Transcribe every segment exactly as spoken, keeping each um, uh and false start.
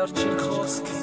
վերջին խոսքը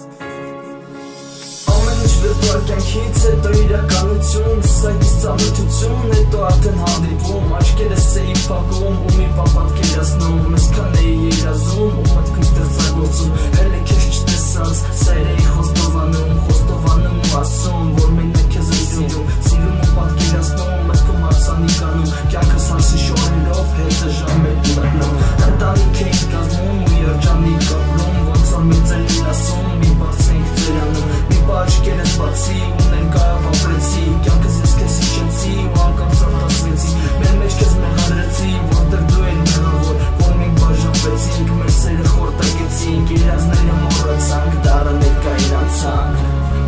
Ամեն ինչ վիրտուալ կյանքից հետո իրականություն Սայքիս ծանոթություն, հետո արդեն հանդիպում Աչքերս էի փակում ու մի պահ պատկերացնում Ես քան էի երազում ու մտքում ստեղծագործում Հենց քեզ չտեսած, սայր էի խոստովանում Խոստովանում ու ասում, որ մենակ քեզ եմ սիրում Սիրում ու պատկերացնում, մտքում հարսանիքանում Կյանքս հարսի շորերով հետը ժամեր մտնում Ընտանիք էինք կազմում ու երջանիկ ապրում Ոնց որ մեծ էին ասում, մի բարձ էինք ծերանում Մի պահ աչքերս բացի ու ներկայով ապրեցի Կյանքս ես քեզ հիշեցի ու անգամ զարթացրեցի Մեր մեջ քեզ մեղադրեցի, որտեղ դու էիր մեղավոր Որ մենք բաժանվեցինք, մեր սերը խորտակեցինք Երազները մոռացանք, դառը ներկային անցանք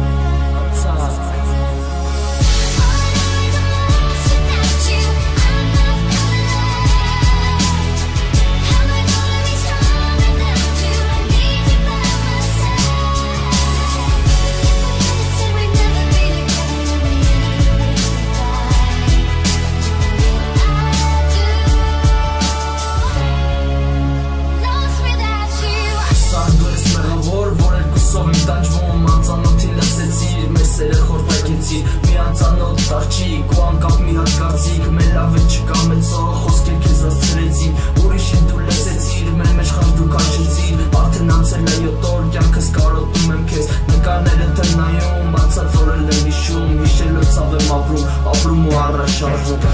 Մի անծանոթ տաղջիկ ու անկապ մի հատ կարծիք Մեր լավ է չկա մեծող, խոսքեր քեզ ասցրեցին Ուրիշին դու լսեցիր, մեր մեջ խաղ դու կանչեցիր Արդեն անցել է յոթ օր, կյանքս կարոտում եմ քեզ Նկարները տնայում, անցած օրերն եմ հիշում Հիշելով ցավ եմ ապրում, ապրում ու առաջ շարժվում